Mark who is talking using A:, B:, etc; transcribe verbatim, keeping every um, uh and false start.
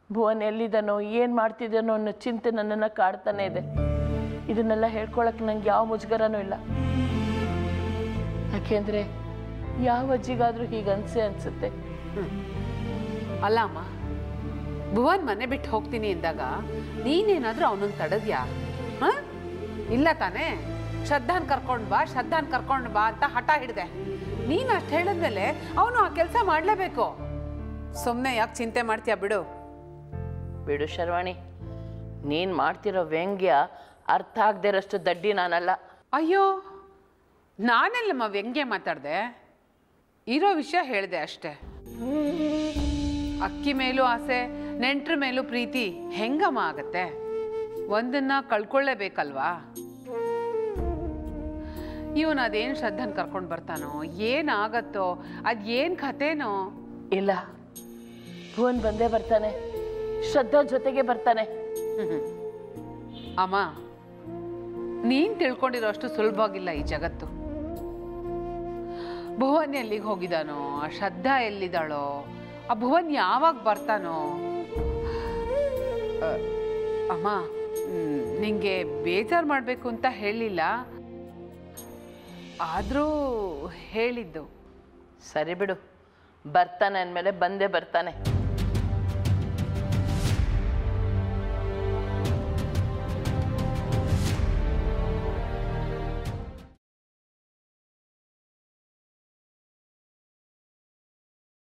A: ಭುವನ್ ಎಲ್ಲಿದ್ದಾನೋ ಏನು ಮಾಡ್ತಿದ್ದಾನೋ ಅನ್ನೋ ಚಿಂತೆ ನನ್ನನ್ನು ಕಾಡ್ತಾನೆ ಇದೆ. ಇದನ್ನೆಲ್ಲ ಹೇಳ್ಕೊಳಕ್ಕೆ ನಂಗೆ ಯಾವ ಮುಜುಗರನೂ ಇಲ್ಲ. ಯಾಕೆಂದರೆ ಯಾವ ಅಜ್ಜಿಗಾದರೂ ಹೀಗೆ ಅನ್ಸೆ ಅನಿಸುತ್ತೆ.
B: ಅಲ್ಲ ಅಮ್ಮ, ಭುವನ್ ಮನೆ ಬಿಟ್ಟು ಹೋಗ್ತೀನಿ ಎಂದಾಗ ನೀನೇನಾದರೂ ಅವನನ್ನು ತಡೆದ್ಯಾ? ಹಾಂ, ಇಲ್ಲ ತಾನೇ? ಶ್ರದ್ಧಾನ್ ಕರ್ಕೊಂಡು ಬಾ, ಶ್ರದ್ಧಾನ್ ಕರ್ಕೊಂಡು ಬಾ ಅಂತ ಹಠ ಹಿಡಿದೆ. ನೀನು ಅಷ್ಟು ಹೇಳಿದ್ಮೇಲೆ ಅವನು ಆ ಕೆಲಸ ಮಾಡಲೇಬೇಕು. ಸುಮ್ಮನೆ ಯಾಕೆ ಚಿಂತೆ ಮಾಡ್ತೀಯ? ಬಿಡು
A: ಬಿಡು ಶರ್ವಾಣಿ, ನೀನು ಮಾಡ್ತಿರೋ ವ್ಯಂಗ್ಯ ಅರ್ಥ ಆಗದೆ ಇರೋಷ್ಟು ದಡ್ಡಿ ನಾನಲ್ಲ.
B: ಅಯ್ಯೋ, ನಾನೆಲ್ಲಮ್ಮ ವ್ಯಂಗ್ಯ ಮಾತಾಡಿದೆ? ಇರೋ ವಿಷಯ ಹೇಳಿದೆ ಅಷ್ಟೇ. ಅಕ್ಕಿ ಮೇಲೂ ಆಸೆ, ನೆಂಟ್ರ ಮೇಲೂ ಪ್ರೀತಿ ಹೆಂಗಮ್ಮ ಆಗತ್ತೆ? ಒಂದನ್ನ ಕಳ್ಕೊಳ್ಳೇಬೇಕಲ್ವಾ? ಇವನು ಅದೇನು ಶ್ರದ್ಧಾನ್ ಕರ್ಕೊಂಡು ಬರ್ತಾನೋ, ಏನಾಗತ್ತೋ, ಅದೇನು ಕಥೆನೋ.
A: ಇಲ್ಲ, ಭುವನ್ ಬಂದೇ ಬರ್ತಾನೆ, ಶ್ರದ್ಧಾ ಜೊತೆಗೆ ಬರ್ತಾನೆ.
B: ಅಮ್ಮ, ನೀನ್ ತಿಳ್ಕೊಂಡಿರೋ ಅಷ್ಟು ಸುಲಭವಾಗಿಲ್ಲ ಈ ಜಗತ್ತು. ಭುವನ್ ಎಲ್ಲಿಗೆ ಹೋಗಿದಾನೋ, ಆ ಶ್ರದ್ಧಾ ಎಲ್ಲಿದ್ದಾಳೋ, ಆ ಭುವನ್ ಯಾವಾಗ ಬರ್ತಾನೋ. ಅಮ್ಮ, ನಿಂಗೆ ಬೇಜಾರು ಮಾಡಬೇಕು ಅಂತ ಹೇಳಿಲ್ಲ, ಆದರೂ ಹೇಳಿದ್ದು.
A: ಸರಿ ಬಿಡು, ಬರ್ತಾನೆ ಅಂದಮೇಲೆ ಬಂದೇ ಬರ್ತಾನೆ.